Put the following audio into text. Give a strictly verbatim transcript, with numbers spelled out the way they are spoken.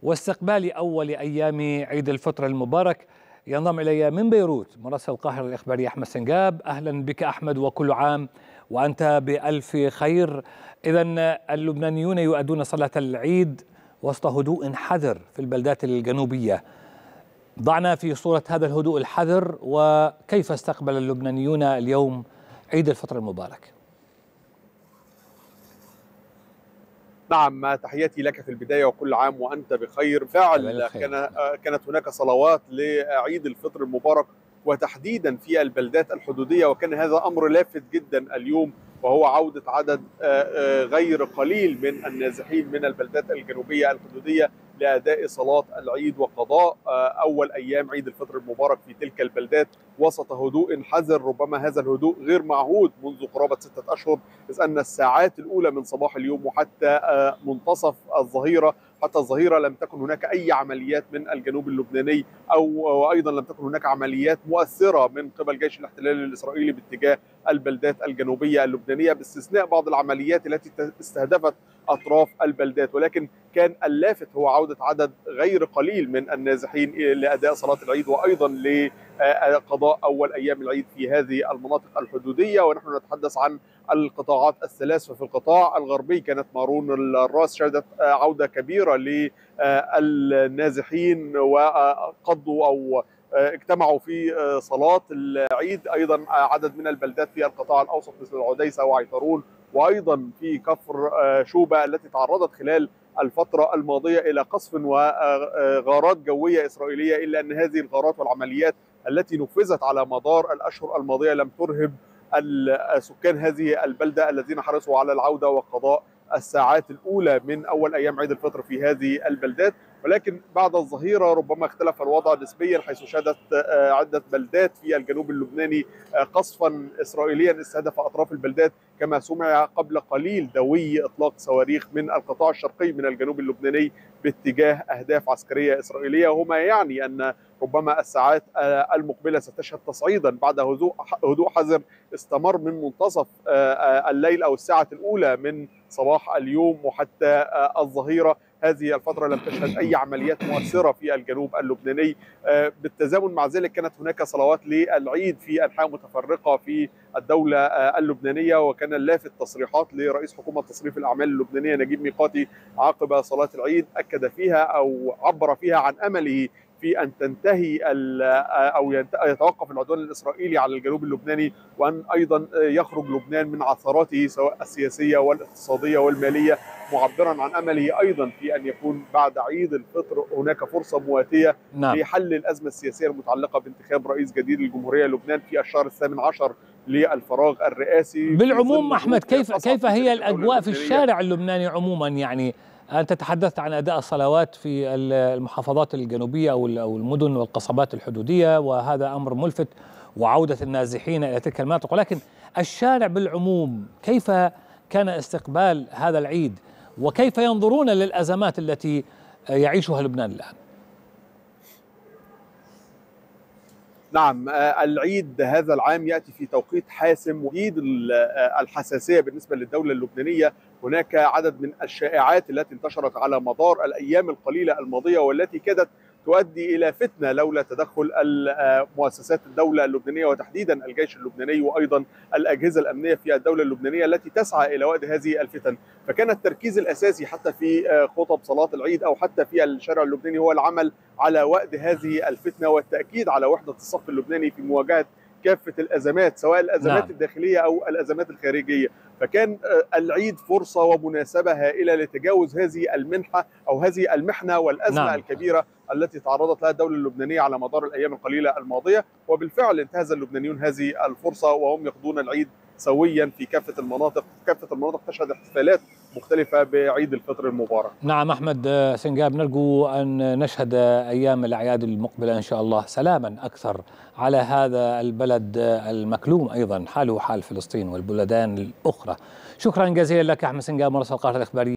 واستقبال أول أيام عيد الفطر المبارك. ينضم إلي من بيروت مراسل القاهرة الإخباري أحمد سنجاب. أهلا بك أحمد، وكل عام وأنت بألف خير. إذن اللبنانيون يؤدون صلاة العيد وسط هدوء حذر في البلدات الجنوبية. ضعنا في صورة هذا الهدوء الحذر، وكيف استقبل اللبنانيون اليوم عيد الفطر المبارك؟ نعم، تحياتي لك في البداية وكل عام وأنت بخير. فعلا كان كانت هناك صلوات لعيد الفطر المبارك، وتحديدا في البلدات الحدودية، وكان هذا أمر لافت جدا اليوم، وهو عودة عدد غير قليل من النازحين من البلدات الجنوبية الحدودية لأداء صلاة العيد وقضاء أول أيام عيد الفطر المبارك في تلك البلدات وسط هدوء حذر. ربما هذا الهدوء غير معهود منذ قرابة ستة أشهر، إذ أن الساعات الأولى من صباح اليوم وحتى منتصف الظهيرة حتى الظهيرة لم تكن هناك أي عمليات من الجنوب اللبناني، أو وأيضا لم تكن هناك عمليات مؤثرة من قبل جيش الاحتلال الإسرائيلي باتجاه البلدات الجنوبية اللبنانية، باستثناء بعض العمليات التي استهدفت أطراف البلدات. ولكن كان اللافت هو عودة عدد غير قليل من النازحين لأداء صلاة العيد، وأيضا لقضاء أول أيام العيد في هذه المناطق الحدودية. ونحن نتحدث عن القطاعات الثلاث، ففي القطاع الغربي كانت مارون الراس شهدت عودة كبيرة للنازحين وقضوا أو اجتمعوا في صلاة العيد. أيضا عدد من البلدات في القطاع الأوسط مثل العديسة وعيطرون، وأيضا في كفر شوبة التي تعرضت خلال الفترة الماضية إلى قصف وغارات جوية إسرائيلية، إلا أن هذه الغارات والعمليات التي نفذت على مدار الأشهر الماضية لم ترهب سكان هذه البلدة الذين حرصوا على العودة وقضاء الساعات الأولى من أول أيام عيد الفطر في هذه البلدات. ولكن بعد الظهيرة ربما اختلف الوضع نسبيا، حيث شهدت عدة بلدات في الجنوب اللبناني قصفا إسرائيليا استهدف أطراف البلدات، كما سمع قبل قليل دوي إطلاق صواريخ من القطاع الشرقي من الجنوب اللبناني باتجاه أهداف عسكرية إسرائيلية، وما يعني أن ربما الساعات المقبلة ستشهد تصعيدا بعد هدوء هدوء حذر استمر من منتصف الليل أو الساعة الأولى من صباح اليوم وحتى الظهيرة. هذه الفترة لم تشهد أي عمليات مؤثرة في الجنوب اللبناني. بالتزامن مع ذلك كانت هناك صلوات للعيد في أنحاء متفرقة في الدولة اللبنانية، وكان اللافت تصريحات لرئيس حكومة تصريف الأعمال اللبنانية نجيب ميقاتي عقب صلاة العيد، أكد فيها أو عبر فيها عن أمله في أن تنتهي أو يتوقف العدوان الإسرائيلي على الجنوب اللبناني، وأن أيضا يخرج لبنان من عثراته سواء السياسية والاقتصادية والمالية، معبرا عن أمله أيضا في أن يكون بعد عيد الفطر هناك فرصة مواتية نعم. لحل الأزمة السياسية المتعلقة بانتخاب رئيس جديد للجمهورية لبنان في الشهر الثامن عشر للفراغ الرئاسي. بالعموم أحمد، كيف كيف هي الأجواء في الشارع اللبناني عموما؟ يعني أنت تحدثت عن أداء الصلوات في المحافظات الجنوبية أو المدن والقصبات الحدودية، وهذا أمر ملفت، وعودة النازحين إلى تلك المناطق، ولكن الشارع بالعموم كيف كان استقبال هذا العيد، وكيف ينظرون للأزمات التي يعيشها لبنان الآن؟ نعم، العيد هذا العام يأتي في توقيت حاسم وجديد الحساسية بالنسبة للدولة اللبنانية. هناك عدد من الشائعات التي انتشرت على مدار الأيام القليلة الماضية، والتي كادت تؤدي إلى فتنة لولا تدخل مؤسسات الدولة اللبنانية، وتحديدا الجيش اللبناني وأيضا الأجهزة الأمنية في الدولة اللبنانية التي تسعى إلى وقت هذه الفتن. فكان التركيز الأساسي حتى في خطب صلاة العيد أو حتى في الشارع اللبناني هو العمل على وقت هذه الفتنة، والتأكيد على وحدة الصف اللبناني في مواجهة كافة الأزمات، سواء الأزمات نعم. الداخلية أو الأزمات الخارجية. فكان العيد فرصة ومناسبة هائلة لتجاوز هذه المنحة أو هذه المحنة والأزمة نعم. الكبيرة التي تعرضت لها الدولة اللبنانية على مدار الأيام القليلة الماضية. وبالفعل انتهز اللبنانيون هذه الفرصة وهم يقضون العيد سويا في كافة المناطق. كافة المناطق تشهد احتفالات مختلفة بعيد الفطر المبارك. نعم أحمد سنجاب، نرجو أن نشهد أيام الأعياد المقبلة إن شاء الله سلاما أكثر على هذا البلد المكلوم، أيضا حاله حال فلسطين والبلدان الأخرى. شكرا جزيلا لك أحمد سنجاب مراسل القاهرة الإخبارية.